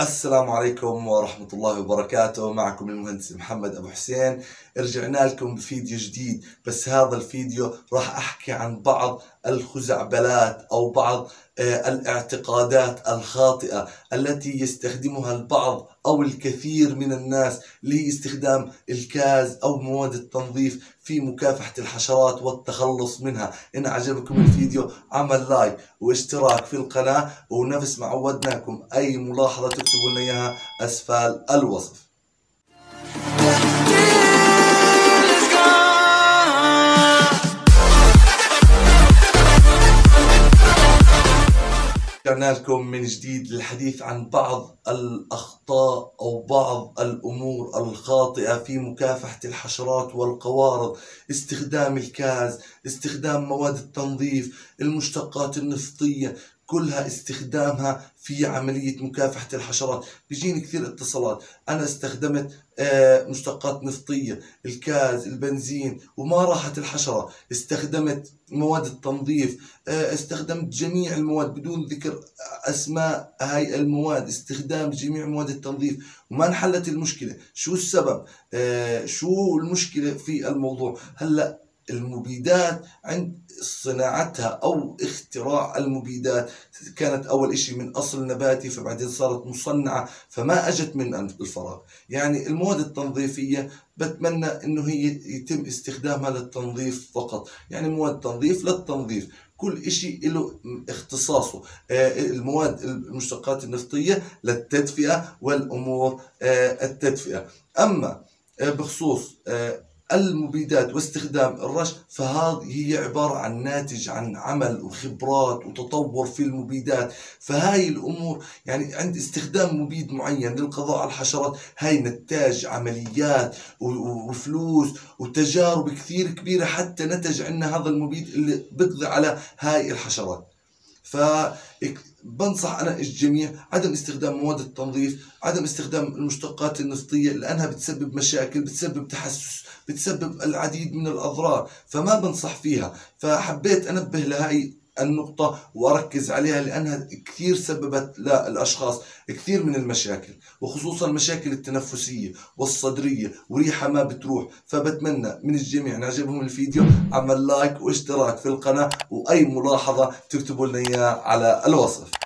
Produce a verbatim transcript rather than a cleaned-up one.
السلام عليكم ورحمة الله وبركاته. معكم المهندس محمد أبو حسين. رجعنا لكم بفيديو جديد، بس هذا الفيديو راح أحكي عن بعض الخزعبلات أو بعض الاعتقادات الخاطئة التي يستخدمها البعض أو الكثير من الناس، اللي هي استخدام الكاز أو مواد التنظيف في مكافحة الحشرات والتخلص منها. إن عجبكم الفيديو عمل لايك واشتراك في القناة، ونفس ما عودناكم أي ملاحظة تكتبوا لنا إياها أسفل الوصف. رجعنا لكم من جديد للحديث عن بعض الأخطاء أو بعض الأمور الخاطئة في مكافحة الحشرات والقوارض. استخدام الكاز، استخدام مواد التنظيف، المشتقات النفطية، كلها استخدامها في عملية مكافحة الحشرات. بيجيني كثير اتصالات، أنا استخدمت مشتقات نفطية، الكاز، البنزين، وما راحت الحشرة. استخدمت مواد التنظيف، استخدمت جميع المواد بدون ذكر أسماء هاي المواد، استخدام جميع مواد التنظيف وما انحلت المشكلة. شو السبب؟ شو المشكلة في الموضوع؟ هلأ المبيدات عند صناعتها أو اختراع المبيدات كانت أول إشي من أصل نباتي، فبعدين صارت مصنعة، فما أجت من الفراغ. يعني المواد التنظيفية بتمنى إنه هي يتم استخدامها للتنظيف فقط، يعني مواد تنظيف للتنظيف، كل إشي له اختصاصه. المواد المشتقات النفطية للتدفئة والأمور التدفئة. أما بخصوص المبيدات واستخدام الرش، فهذه هي عبارة عن ناتج عن عمل وخبرات وتطور في المبيدات. فهاي الأمور يعني عند استخدام مبيد معين للقضاء على الحشرات، هاي نتاج عمليات وفلوس وتجارب كثير كبيرة حتى نتج عنا هذا المبيد اللي بيقضي على هاي الحشرات. فبنصح أنا الجميع عدم استخدام مواد التنظيف، عدم استخدام المشتقات النفطية، لأنها بتسبب مشاكل، بتسبب تحسس، بتسبب العديد من الأضرار، فما بنصح فيها. فحبيت أنبه لهاي النقطة وأركز عليها، لأنها كثير سببت للأشخاص كثير من المشاكل، وخصوصا المشاكل التنفسية والصدرية، وريحة ما بتروح. فبتمنى من الجميع إن عجبهم الفيديو عمل لايك واشتراك في القناة، وأي ملاحظة تكتبوا لنا إياها على الوصف.